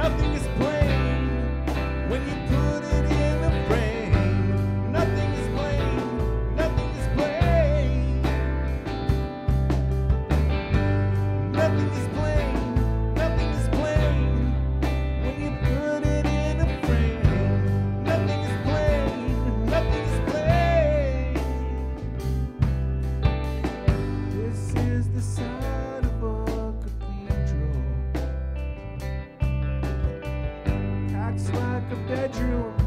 Nothing is plain when you put it in a frame. Nothing is plain, nothing is plain. Nothing is plain, nothing is plain when you put it in a frame. Nothing is plain, nothing is plain. This is the side of a cathedral. Acts like a bedroom.